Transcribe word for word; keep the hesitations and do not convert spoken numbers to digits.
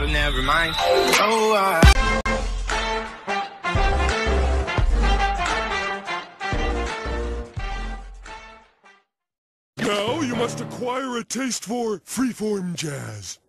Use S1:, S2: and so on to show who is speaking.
S1: but never mind. Oh, I...
S2: Now you must acquire a taste for freeform jazz.